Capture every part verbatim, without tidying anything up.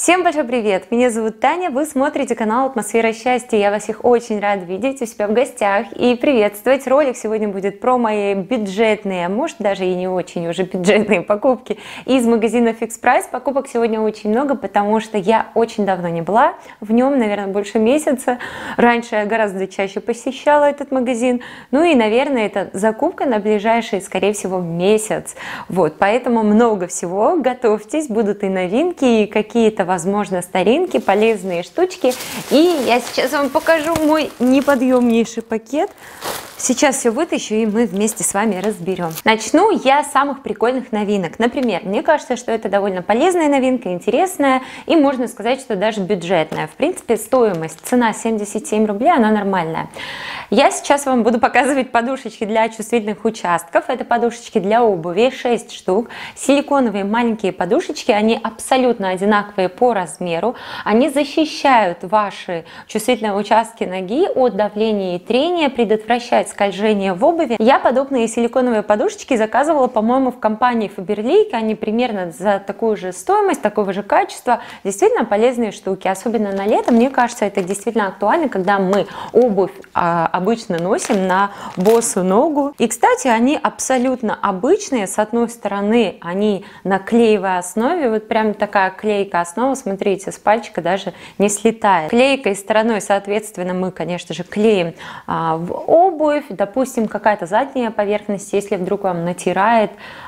Всем большой привет! Меня зовут Таня, вы смотрите канал Атмосфера счастья. Я вас всех очень рада видеть у себя в гостях и приветствовать. Ролик сегодня будет про мои бюджетные, а может даже и не очень уже бюджетные покупки из магазина Fix Price. Покупок сегодня очень много, потому что я очень давно не была в нем, наверное, больше месяца. Раньше я гораздо чаще посещала этот магазин. Ну и, наверное, это закупка на ближайший, скорее всего, месяц. Вот, поэтому много всего. Готовьтесь, будут и новинки, и какие-то, возможно, старинки, полезные штучки. И я сейчас вам покажу мой неподъемнейший пакет. Сейчас все вытащу, и мы вместе с вами разберем. Начну я с самых прикольных новинок. Например, мне кажется, что это довольно полезная новинка, интересная, и можно сказать, что даже бюджетная. В принципе, стоимость, цена семьдесят семь рублей, она нормальная. Я сейчас вам буду показывать подушечки для чувствительных участков. Это подушечки для обуви, шесть штук. Силиконовые маленькие подушечки, они абсолютно одинаковые по размеру. Они защищают ваши чувствительные участки ноги от давления и трения, предотвращают скольжение в обуви. Я подобные силиконовые подушечки заказывала, по-моему, в компании Faberlic. Они примерно за такую же стоимость, такого же качества. Действительно полезные штуки, особенно на лето. Мне кажется, это действительно актуально, когда мы обувь а, обычно носим на босую ногу. И, кстати, они абсолютно обычные. С одной стороны, они на клеевой основе. Вот прям такая клейкая основа, смотрите, с пальчика даже не слетает. Клейкой стороной, соответственно, мы, конечно же, клеим а, в обувь. Допустим, какая-то задняя поверхность, если вдруг вам натирает.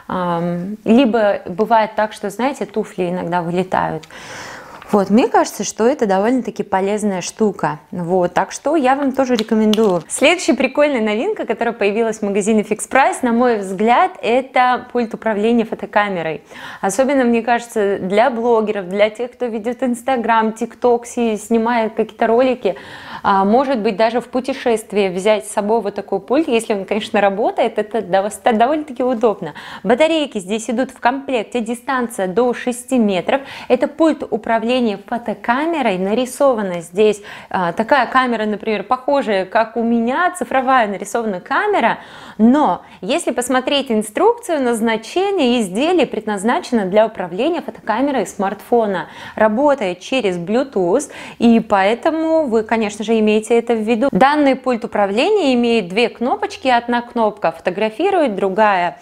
Либо бывает так, что, знаете, туфли иногда вылетают. Вот, мне кажется, что это довольно-таки полезная штука. Вот, так что я вам тоже рекомендую. Следующая прикольная новинка, которая появилась в магазине Fix Price, на мой взгляд, это пульт управления фотокамерой. Особенно, мне кажется, для блогеров, для тех, кто ведет Инстаграм, ТикТок, снимает какие-то ролики. Может быть, даже в путешествии взять с собой вот такой пульт. Если он, конечно, работает, это довольно-таки удобно. Батарейки здесь идут в комплекте, дистанция до шести метров. Это пульт управления фотокамерой. Нарисована здесь а, такая камера, например, похожая, как у меня, цифровая нарисована камера, но если посмотреть инструкцию, назначение изделия предназначено для управления фотокамерой смартфона, работает через Bluetooth, и поэтому вы, конечно же, имеете это в виду. Данный пульт управления имеет две кнопочки, одна кнопка фотографирует, другая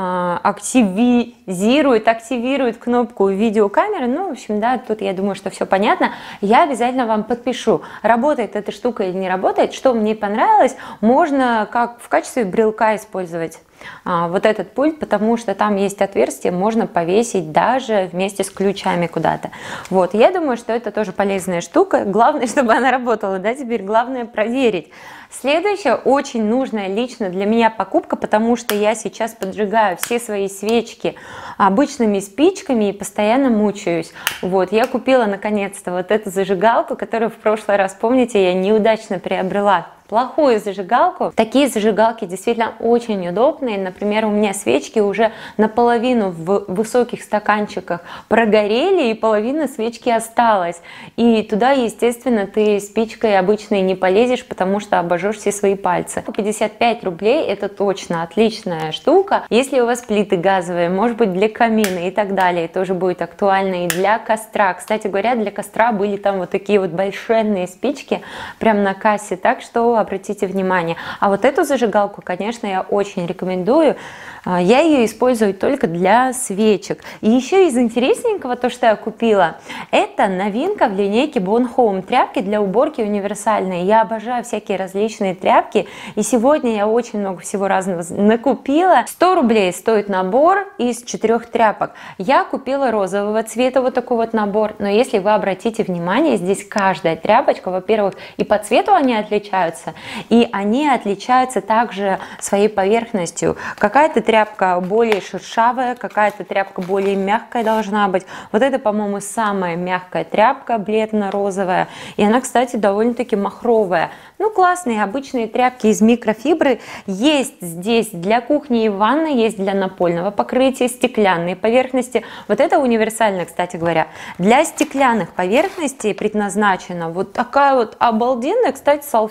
активизирует, активирует кнопку видеокамеры. Ну, в общем, да, тут я думаю, что все понятно. Я обязательно вам подпишу, работает эта штука или не работает. Что мне понравилось, можно как в качестве брелка использовать а, вот этот пульт, потому что там есть отверстие, можно повесить даже вместе с ключами куда-то. Вот, я думаю, что это тоже полезная штука. Главное, чтобы она работала, да, теперь главное проверить. Следующая очень нужная лично для меня покупка, потому что я сейчас поджигаю все свои свечки обычными спичками и постоянно мучаюсь. Вот, я купила наконец-то вот эту зажигалку, которую в прошлый раз, помните, я неудачно приобрела. Плохую зажигалку. Такие зажигалки действительно очень удобные. Например, у меня свечки уже наполовину в высоких стаканчиках прогорели, и половина свечки осталась. И туда, естественно, ты спичкой обычной не полезешь, потому что обожжешь все свои пальцы. пятьдесят пять рублей это точно отличная штука. Если у вас плиты газовые, может быть, для камина и так далее, тоже будет актуально и для костра. Кстати говоря, для костра были там вот такие вот большенные спички прям на кассе, так что обратите внимание. А вот эту зажигалку, конечно, я очень рекомендую. Я ее использую только для свечек. И еще из интересненького, то, что я купила, это новинка в линейке Bon Home. Тряпки для уборки универсальные. Я обожаю всякие различные тряпки. И сегодня я очень много всего разного накупила. сто рублей стоит набор из четырех тряпок. Я купила розового цвета вот такой вот набор. Но если вы обратите внимание, здесь каждая тряпочка, во-первых, и по цвету они отличаются, и они отличаются также своей поверхностью. Какая-то тряпка более шершавая, какая-то тряпка более мягкая должна быть. Вот это, по-моему, самая мягкая тряпка, бледно-розовая. И она, кстати, довольно-таки махровая. Ну, классные обычные тряпки из микрофибры. Есть здесь для кухни и ванны, есть для напольного покрытия, стеклянные поверхности. Вот это универсально, кстати говоря. Для стеклянных поверхностей предназначена вот такая вот обалденная, кстати, салфетка.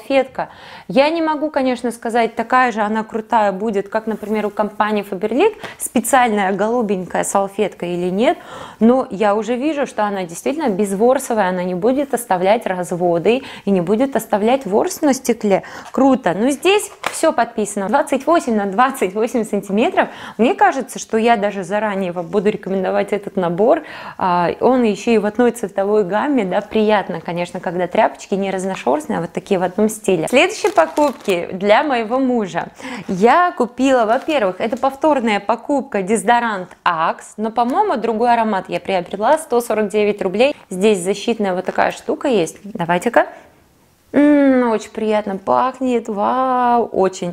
Я не могу, конечно, сказать, такая же она крутая будет, как, например, у компании Faberlic, специальная голубенькая салфетка или нет, но я уже вижу, что она действительно безворсовая, она не будет оставлять разводы и не будет оставлять ворс на стекле. Круто. Но здесь все подписано. двадцать восемь на двадцать восемь сантиметров. Мне кажется, что я даже заранее вам буду рекомендовать этот набор. Он еще и в одной цветовой гамме, да, приятно, конечно, когда тряпочки не разношерстные, а вот такие в одном стиле. Следующие покупки для моего мужа. Я купила, во-первых, это повторная покупка дезодорант Axe, но, по-моему, другой аромат я приобрела, сто сорок девять рублей. Здесь защитная вот такая штука есть. Давайте-ка. М-м, очень приятно пахнет, вау, очень.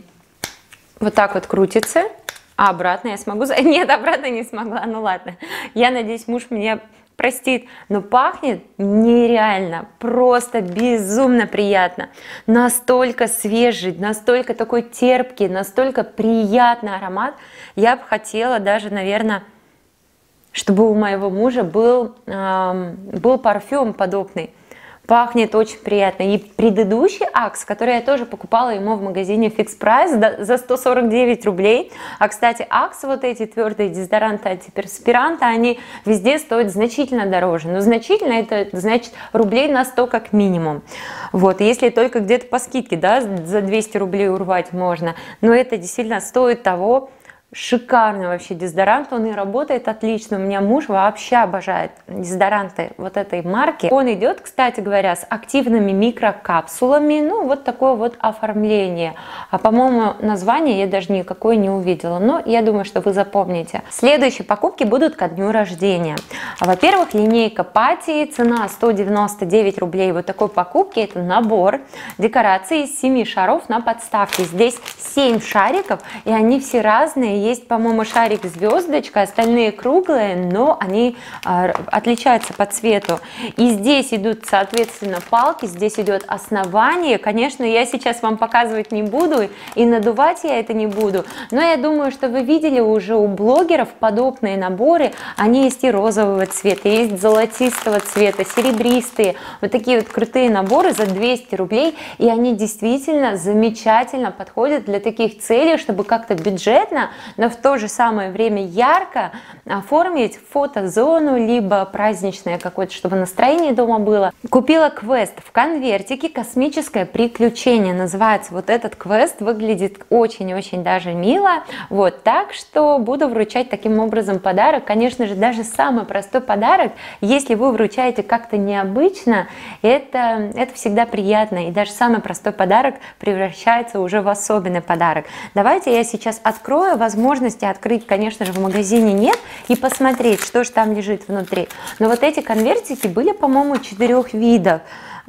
Вот так вот крутится. А обратно я смогу? Нет, обратно не смогла, ну ладно. Я надеюсь, муж меня простит, но пахнет нереально, просто безумно приятно. Настолько свежий, настолько такой терпкий, настолько приятный аромат. Я бы хотела даже, наверное, чтобы у моего мужа был, эм, был парфюм подобный. Пахнет очень приятно. И предыдущий Axe, который я тоже покупала ему в магазине Fix Price за сто сорок девять рублей. А, кстати, Axe, вот эти твердые дезодоранты, антиперспиранты, они везде стоят значительно дороже. Но значительно это значит рублей на сто как минимум. Вот, если только где-то по скидке, да, за двести рублей урвать можно. Но это действительно стоит того. Шикарный вообще дезодорант, он и работает отлично. У меня муж вообще обожает дезодоранты вот этой марки. Он идет, кстати говоря, с активными микрокапсулами, ну вот такое вот оформление. А по-моему, название я даже никакое не увидела, но я думаю, что вы запомните. Следующие покупки будут ко дню рождения. Во-первых, линейка Пати, цена сто девяносто девять рублей. Вот такой покупки, это набор декораций из семи шаров на подставке. Здесь семь шариков, и они все разные. Есть, по-моему, шарик звездочка, остальные круглые, но они а, отличаются по цвету. И здесь идут, соответственно, палки, здесь идет основание. Конечно, я сейчас вам показывать не буду, и надувать я это не буду, но я думаю, что вы видели уже у блогеров подобные наборы. Они есть и розового цвета, есть золотистого цвета, серебристые. Вот такие вот крутые наборы за двести рублей, и они действительно замечательно подходят для таких целей, чтобы как-то бюджетно, но в то же самое время ярко оформить фотозону, либо праздничное какое-то, чтобы настроение дома было. Купила квест в конвертике «Космическое приключение». Называется вот этот квест, выглядит очень-очень даже мило. Вот, так что буду вручать таким образом подарок. Конечно же, даже самый простой подарок, если вы вручаете как-то необычно, это, это всегда приятно. И даже самый простой подарок превращается уже в особенный подарок. Давайте я сейчас открою. Возможности открыть, конечно же, в магазине нет и посмотреть, что же там лежит внутри. Но вот эти конвертики были, по-моему, четырех видов.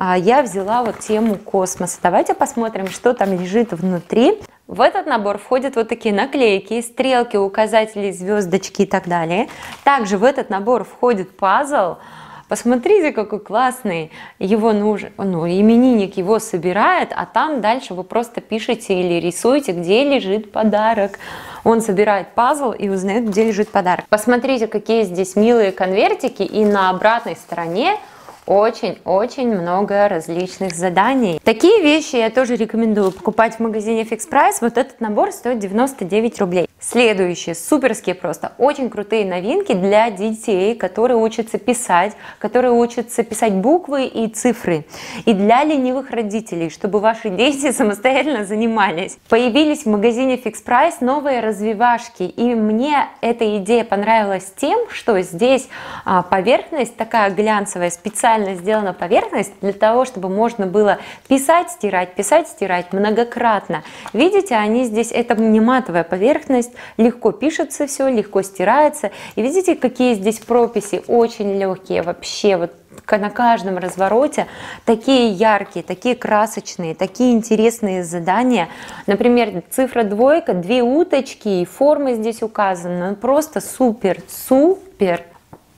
Я взяла вот тему космоса. Давайте посмотрим, что там лежит внутри. В этот набор входят вот такие наклейки, стрелки, указатели, звездочки и так далее. Также в этот набор входит пазл. Посмотрите, какой классный, его нужен, ну, именинник его собирает, а там дальше вы просто пишете или рисуете, где лежит подарок. Он собирает пазл и узнает, где лежит подарок. Посмотрите, какие здесь милые конвертики, и на обратной стороне очень-очень много различных заданий. Такие вещи я тоже рекомендую покупать в магазине Fix Price. Вот этот набор стоит девяносто девять рублей. Следующие суперские просто очень крутые новинки для детей, которые учатся писать, которые учатся писать буквы и цифры. И для ленивых родителей, чтобы ваши дети самостоятельно занимались. Появились в магазине Fix Price новые развивашки. И мне эта идея понравилась тем, что здесь поверхность такая глянцевая, специально сделана поверхность для того, чтобы можно было писать, стирать, писать, стирать многократно. Видите, они здесь, это не матовая поверхность, легко пишется все, легко стирается. И видите, какие здесь прописи, очень легкие вообще, вот на каждом развороте, такие яркие, такие красочные, такие интересные задания. Например, цифра двойка, две уточки, и формы здесь указаны, просто супер, супер.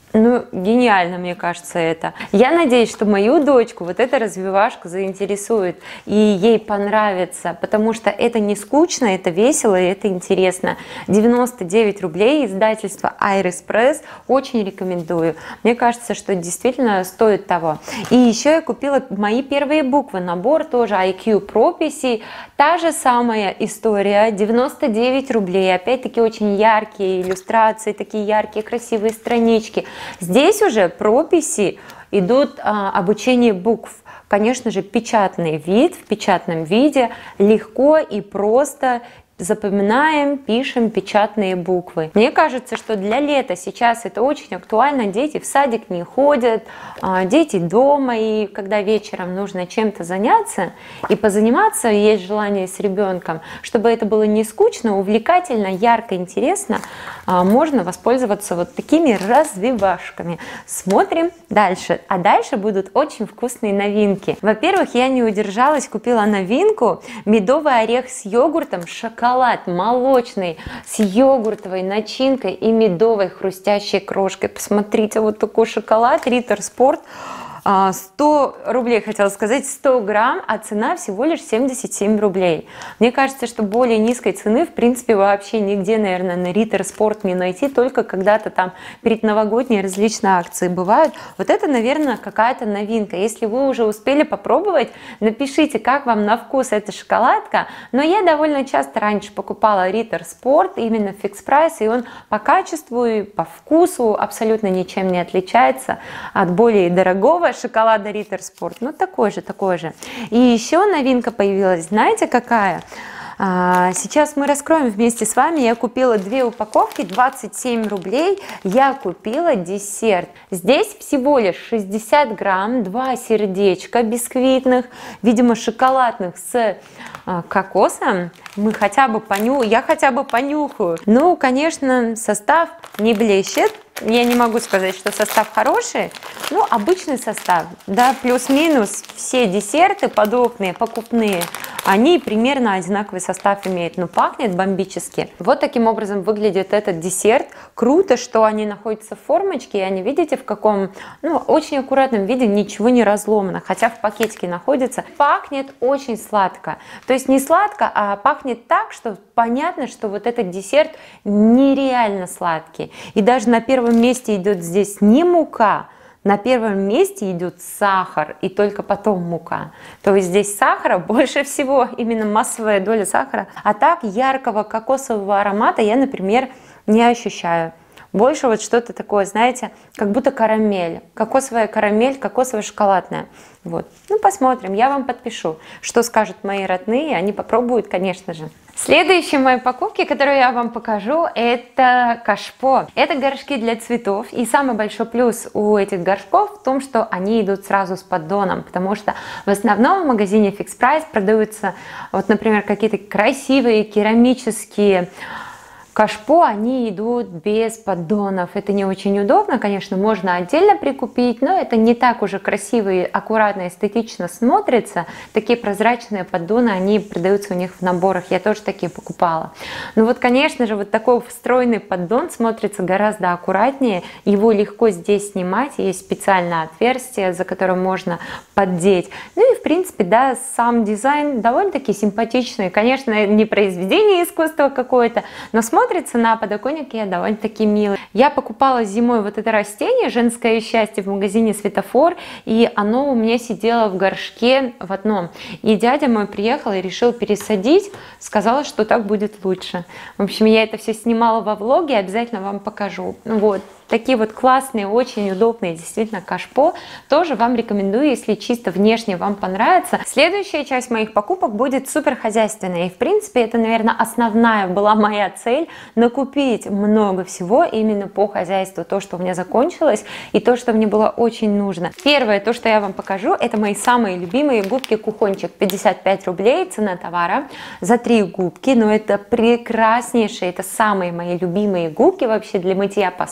Ну, гениально, мне кажется, это. Я надеюсь, что мою дочку вот эта развивашка заинтересует, и ей понравится, потому что это не скучно, это весело и это интересно. девяносто девять рублей, издательство Iris Press, очень рекомендую. Мне кажется, что действительно стоит того. И еще я купила мои первые буквы, набор тоже ай кью прописей, та же самая история, девяносто девять рублей, опять-таки очень яркие иллюстрации, такие яркие, красивые странички. Здесь уже прописи идут а, обучение букв. Конечно же, печатный вид, в печатном виде, легко и просто запоминаем, пишем печатные буквы. Мне кажется, что для лета сейчас это очень актуально. Дети в садик не ходят, дети дома, и когда вечером нужно чем-то заняться и позаниматься, есть желание с ребенком, чтобы это было не скучно, увлекательно, ярко, интересно, можно воспользоваться вот такими развивашками. Смотрим дальше. А дальше будут очень вкусные новинки. Во-первых, я не удержалась, купила новинку: медовый орех с йогуртом, шоколад. Шоколад молочный с йогуртовой начинкой и медовой хрустящей крошкой. Посмотрите, вот такой шоколад Ritter Sport. сто рублей, хотела сказать, сто грамм, а цена всего лишь семьдесят семь рублей. Мне кажется, что более низкой цены в принципе вообще нигде, наверное, на Ritter Sport не найти, только когда-то там перед новогодние различные акции бывают. Вот это, наверное, какая-то новинка. Если вы уже успели попробовать, напишите, как вам на вкус эта шоколадка. Но я довольно часто раньше покупала Ritter Sport, именно Fix Price, и он по качеству и по вкусу абсолютно ничем не отличается от более дорогого шоколада Ritter Sport. Ну, такой же, такой же. И еще новинка появилась, знаете, какая? Сейчас мы раскроем вместе с вами. Я купила две упаковки, двадцать семь рублей. Я купила десерт. Здесь всего лишь шестьдесят грамм, два сердечка бисквитных, видимо, шоколадных с кокосом. Мы хотя бы поню... Я хотя бы понюхаю. Ну, конечно, состав не блещет. Я не могу сказать, что состав хороший, но обычный состав, да, плюс-минус все десерты подобные, покупные, они примерно одинаковый состав имеют, но пахнет бомбически. Вот таким образом выглядит этот десерт. Круто, что они находятся в формочке, и они, видите, в каком, ну, очень аккуратном виде, ничего не разломано, хотя в пакетике находится. Пахнет очень сладко, то есть не сладко, а пахнет так, что понятно, что вот этот десерт нереально сладкий. И даже на первом месте идет здесь не мука, на первом месте идет сахар, и только потом мука. То есть здесь сахара больше всего, именно массовая доля сахара. А так яркого кокосового аромата я, например, не ощущаю. Больше вот что-то такое, знаете, как будто карамель. Кокосовая карамель, кокосовая шоколадная. Вот. Ну, посмотрим, я вам подпишу, что скажут мои родные, они попробуют, конечно же. Следующие мои покупки, которые я вам покажу, это кашпо. Это горшки для цветов, и самый большой плюс у этих горшков в том, что они идут сразу с поддоном, потому что в основном в магазине Fix Price продаются, вот, например, какие-то красивые керамические кашпо, они идут без поддонов. Это не очень удобно, конечно, можно отдельно прикупить, но это не так уже красиво и аккуратно, эстетично смотрится. Такие прозрачные поддоны, они продаются у них в наборах, я тоже такие покупала. Но вот, конечно же, вот такой встроенный поддон смотрится гораздо аккуратнее, его легко здесь снимать, есть специальное отверстие, за которым можно поддеть. Ну и, в принципе, да, сам дизайн довольно-таки симпатичный. Конечно, не произведение искусства какое-то, но смотрится на подоконнике довольно-таки мило. Я покупала зимой вот это растение «Женское счастье» в магазине «Светофор», и оно у меня сидело в горшке в одном. И дядя мой приехал и решил пересадить, сказал, что так будет лучше. В общем, я это все снимала во влоге, обязательно вам покажу. Вот. Такие вот классные, очень удобные, действительно, кашпо. Тоже вам рекомендую, если чисто внешне вам понравится. Следующая часть моих покупок будет супер хозяйственная. И, в принципе, это, наверное, основная была моя цель – накупить много всего именно по хозяйству. То, что у меня закончилось, и то, что мне было очень нужно. Первое, то, что я вам покажу, это мои самые любимые губки Кухончик. пятьдесят пять рублей цена товара за три губки. Но это прекраснейшие, это самые мои любимые губки вообще для мытья посуды.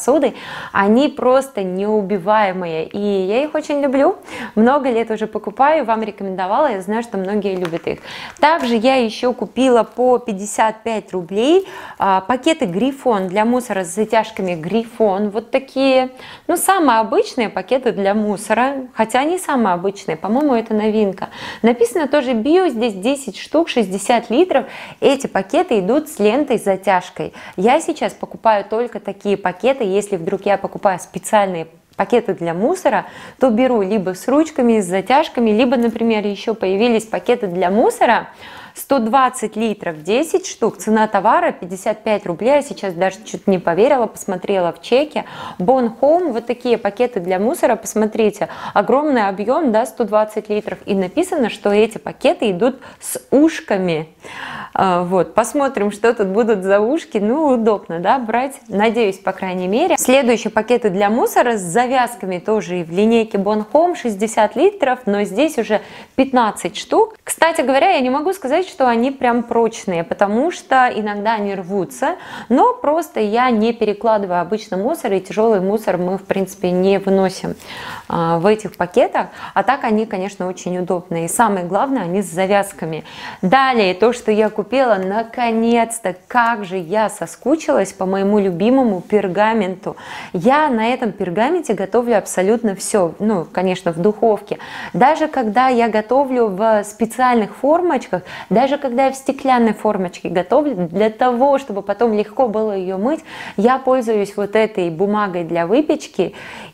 Они просто неубиваемые, и я их очень люблю. Много лет уже покупаю, вам рекомендовала, я знаю, что многие любят их. Также я еще купила по пятьдесят пять рублей а, пакеты Грифон для мусора с затяжками Грифон. Вот такие, ну, самые обычные пакеты для мусора, хотя они самые обычные, по-моему, это новинка. Написано тоже био, здесь десять штук, шестьдесят литров. Эти пакеты идут с лентой с затяжкой. Я сейчас покупаю только такие пакеты, если вдруг я покупаю специальные пакеты для мусора, то беру либо с ручками, с затяжками, либо, например, еще появились пакеты для мусора, сто двадцать литров, десять штук, цена товара пятьдесят пять рублей, я сейчас даже чуть не поверила, посмотрела в чеке. Bon Home, вот такие пакеты для мусора, посмотрите, огромный объем, да, сто двадцать литров, и написано, что эти пакеты идут с ушками. Вот, посмотрим, что тут будут за ушки. Ну, удобно, да, брать, надеюсь, по крайней мере. Следующие пакеты для мусора с завязками тоже и в линейке Bon Home, шестьдесят литров, но здесь уже пятнадцать штук. Кстати говоря, я не могу сказать, что они прям прочные, потому что иногда они рвутся, но просто я не перекладываю обычно мусор, и тяжелый мусор мы, в принципе, не выносим а, в этих пакетах, а так они, конечно, очень удобные. И самое главное, они с завязками. Далее, то, что я купила, наконец-то, как же я соскучилась по моему любимому пергаменту. Я на этом пергаменте готовлю абсолютно все, ну, конечно, в духовке. Даже когда я готовлю в специальных формочках, даже когда я в стеклянной формочке готовлю, для того, чтобы потом легко было ее мыть, я пользуюсь вот этой бумагой для выпечки,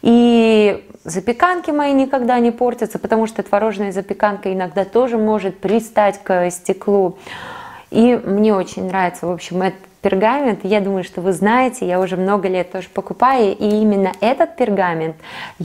и запеканки мои никогда не портятся, потому что творожная запеканка иногда тоже может пристать к стеклу. И мне очень нравится, в общем, этот пергамент. Я думаю, что вы знаете, я уже много лет тоже покупаю, и именно этот пергамент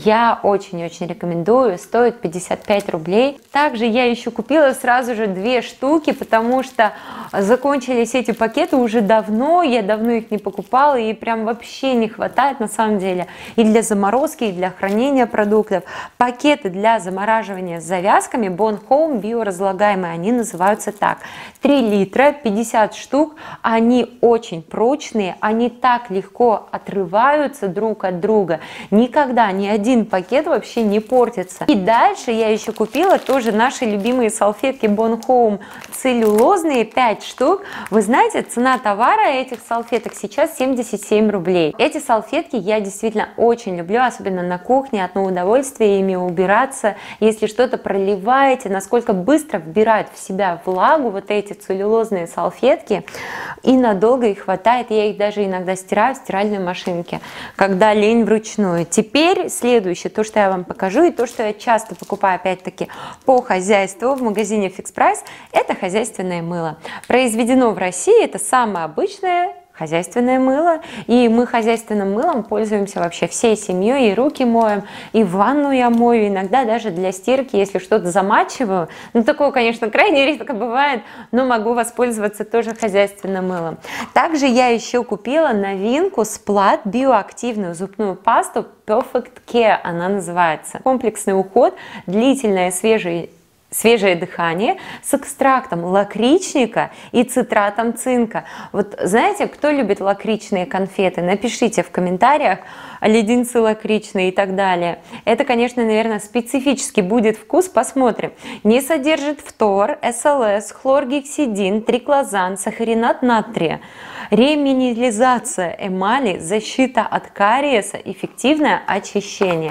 я очень-очень рекомендую, стоит пятьдесят пять рублей. Также я еще купила сразу же две штуки, потому что закончились эти пакеты уже давно, я давно их не покупала, и прям вообще не хватает на самом деле и для заморозки, и для хранения продуктов. Пакеты для замораживания с завязками Bon Home биоразлагаемые, они называются так. три литра, пятьдесят штук, они очень прочные, они так легко отрываются друг от друга, никогда ни один пакет вообще не портится. И дальше я еще купила тоже наши любимые салфетки Bon Home целлюлозные, пять штук. Вы знаете, цена товара этих салфеток сейчас семьдесят семь рублей. Эти салфетки я действительно очень люблю, особенно на кухне, одно удовольствие ими убираться. Если что-то проливаете, насколько быстро вбирают в себя влагу вот эти целлюлозные салфетки, и надолго их хватает. Я их даже иногда стираю в стиральной машинке, когда лень вручную. Теперь следующее, то, что я вам покажу, и то, что я часто покупаю, опять-таки, по хозяйству в магазине Fix Price, это хозяйственное мыло. Произведено в России, это самое обычное хозяйственное мыло, и мы хозяйственным мылом пользуемся вообще всей семьей, и руки моем, и ванну я мою, иногда даже для стирки, если что-то замачиваю. Ну, такое, конечно, крайне редко бывает, но могу воспользоваться тоже хозяйственным мылом. Также я еще купила новинку Splatt биоактивную зубную пасту Perfect Care, она называется. Комплексный уход, длительное свежее свежее дыхание с экстрактом лакричника и цитратом цинка. Вот знаете, кто любит лакричные конфеты? Напишите в комментариях, леденцы лакричные и так далее. Это, конечно, наверное, специфический будет вкус, посмотрим. Не содержит фтор, СЛС, хлоргексидин, триклозан, сахаринат натрия, реминерализация эмали, защита от кариеса, эффективное очищение.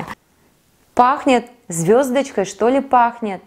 Пахнет звездочкой, что ли, пахнет?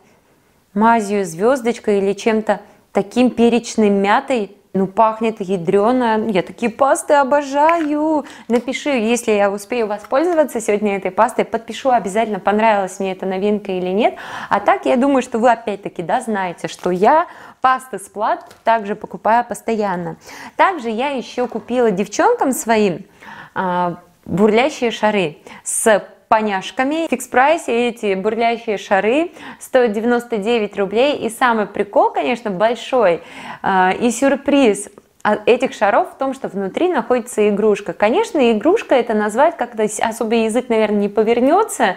Мазью, звездочкой или чем-то таким перечной мятой. Ну, пахнет ядрено. Я такие пасты обожаю. Напиши, если я успею воспользоваться сегодня этой пастой, подпишу обязательно, понравилась мне эта новинка или нет. А так, я думаю, что вы опять-таки, да, знаете, что я пасты Splatt также покупаю постоянно. Также я еще купила девчонкам своим а, бурлящие шары с поняшками. В Fix Price эти бурлящие шары стоят девяносто девять рублей. И самый прикол, конечно, большой э, и сюрприз этих шаров в том, что внутри находится игрушка. Конечно, игрушка это назвать как-то особо язык, наверное, не повернется.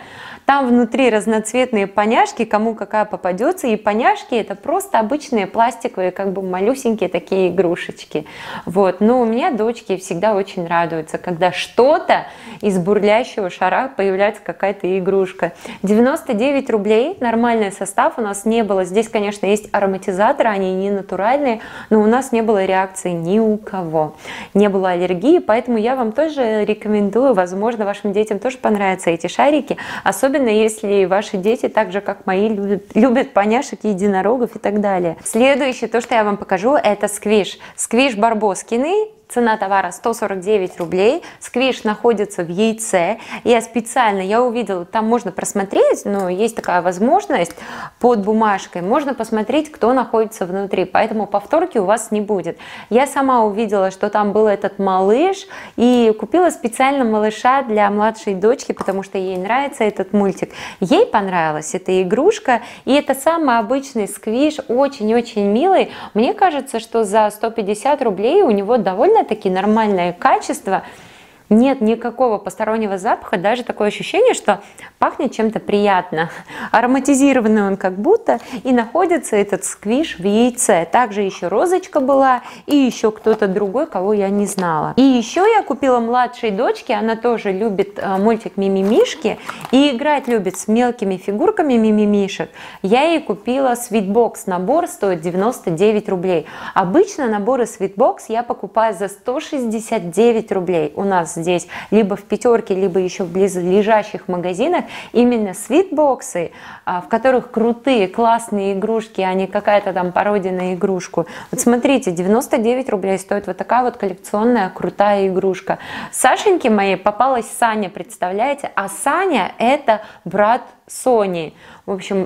Там внутри разноцветные поняшки, кому какая попадется, и поняшки это просто обычные пластиковые, как бы малюсенькие такие игрушечки. Вот. Но у меня дочки всегда очень радуются, когда что-то из бурлящего шара появляется какая-то игрушка. девяносто девять рублей, нормальный состав, у нас не было. Здесь, конечно, есть ароматизаторы, они не натуральные, но у нас не было реакции ни у кого. Не было аллергии, поэтому я вам тоже рекомендую, возможно, вашим детям тоже понравятся эти шарики, особенно если ваши дети, так же как мои, любят, любят поняшек, единорогов и так далее. Следующее, то, что я вам покажу, это сквиш. Сквиш Барбоскины. Цена товара сто сорок девять рублей. Сквиш находится в яйце. Я специально, я увидела, там можно просмотреть, но есть такая возможность под бумажкой. Можно посмотреть, кто находится внутри, поэтому повторки у вас не будет. Я сама увидела, что там был этот малыш, и купила специально малыша для младшей дочки, потому что ей нравится этот мультик. Ей понравилась эта игрушка, и это самый обычный сквиш, очень-очень милый. Мне кажется, что за сто пятьдесят рублей у него довольно таки нормальное качество, нет никакого постороннего запаха, даже такое ощущение, что пахнет чем-то приятно. Ароматизированный он как будто, и находится этот сквиш в яйце. Также еще розочка была, и еще кто-то другой, кого я не знала. И еще я купила младшей дочке, она тоже любит мультик Мимимишки, и играть любит с мелкими фигурками Мимимишек. Я ей купила Sweetbox, набор стоит девяносто девять рублей. Обычно наборы Sweetbox я покупаю за сто шестьдесят девять рублей. У нас здесь либо в пятерке, либо еще в близлежащих магазинах именно свитбоксы, в которых крутые, классные игрушки, а не какая-то там пародия на игрушку. Вот смотрите, девяносто девять рублей стоит вот такая вот коллекционная крутая игрушка. Сашеньке моей попалась Саня, представляете? А Саня это брат Сони. В общем,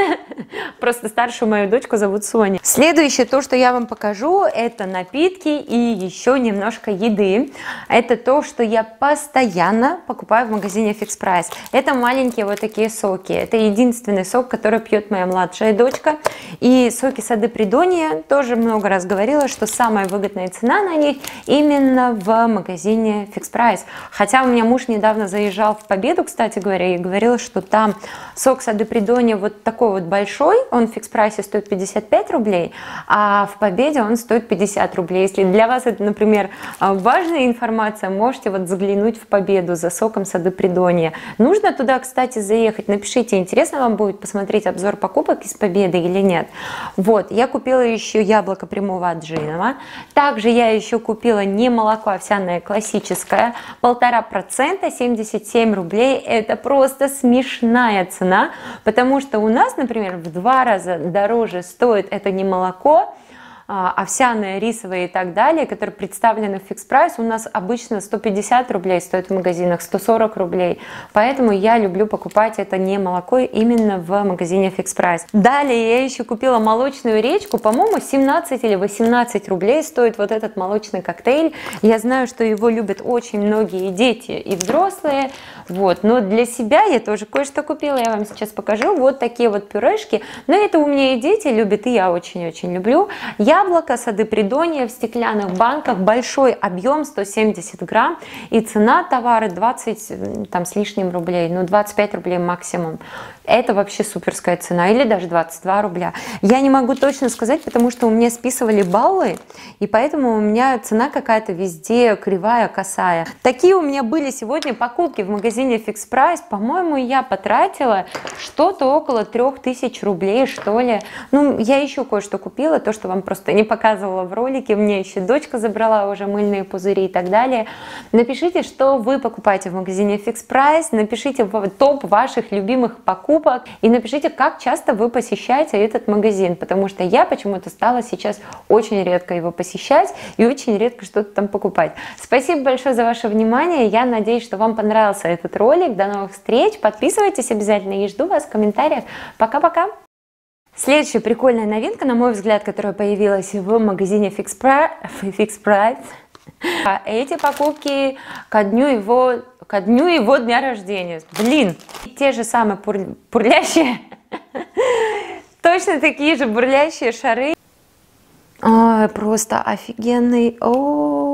просто старшую мою дочку зовут Соня. Следующее, то, что я вам покажу, это напитки и еще немножко еды. Это то, что я постоянно покупаю в магазине Fix Price. Это маленькие вот такие соки. Это единственный сок, который пьет моя младшая дочка. И соки Сады Придонья, тоже много раз говорила, что самая выгодная цена на них именно в магазине Fix Price. Хотя у меня муж недавно заезжал в Победу, кстати говоря, и говорил, что там сок Сады Придонья вот такой вот большой, он в Fix Price стоит пятьдесят пять рублей, а в Победе он стоит пятьдесят рублей. Если для вас это, например, важная информация, можете вот заглянуть в Победу за соком Сады Придонья. Нужно туда, кстати, заехать. Напишите, интересно вам будет посмотреть обзор покупок из Победы или нет. Вот, я купила еще яблоко прямого отжимного. Также я еще купила не молоко овсяное классическое, полтора процента, семьдесят семь рублей. Это просто смешная цена, потому что у нас, например, в два раза дороже стоит это не молоко, овсяное, рисовое и так далее, которые представлены в Fix Price, у нас обычно сто пятьдесят рублей стоит в магазинах, сто сорок рублей. Поэтому я люблю покупать это не молоко именно в магазине Fix Price. Далее я еще купила молочную речку, по-моему, семнадцать или восемнадцать рублей стоит вот этот молочный коктейль. Я знаю, что его любят очень многие дети и взрослые, вот, но для себя я тоже кое-что купила, я вам сейчас покажу. Вот такие вот пюрешки, но это у меня и дети любят, и я очень-очень люблю. Я Яблоко Сады Придонья в стеклянных банках, большой объем, сто семьдесят грамм, и цена товара двадцать там, с лишним рублей, ну двадцать пять рублей максимум. Это вообще суперская цена, или даже двадцать два рубля. Я не могу точно сказать, потому что у меня списывали баллы, и поэтому у меня цена какая-то везде кривая, косая. Такие у меня были сегодня покупки в магазине Fix Price. По-моему, я потратила что-то около трех тысяч рублей, что ли. Ну, я еще кое-что купила, то, что вам просто не показывала в ролике. Мне еще дочка забрала уже мыльные пузыри и так далее. Напишите, что вы покупаете в магазине Fix Price, напишите топ ваших любимых покупок, и напишите, как часто вы посещаете этот магазин, потому что я почему-то стала сейчас очень редко его посещать и очень редко что-то там покупать. Спасибо большое за ваше внимание, я надеюсь, что вам понравился этот ролик. До новых встреч, подписывайтесь обязательно и жду вас в комментариях. Пока-пока! Следующая прикольная новинка, на мой взгляд, которая появилась в магазине Fix Price. Эти покупки ко дню его, ко дню его дня рождения. Блин, те же самые пур, бурлящие, точно такие же бурлящие шары. Ой, просто офигенный. О,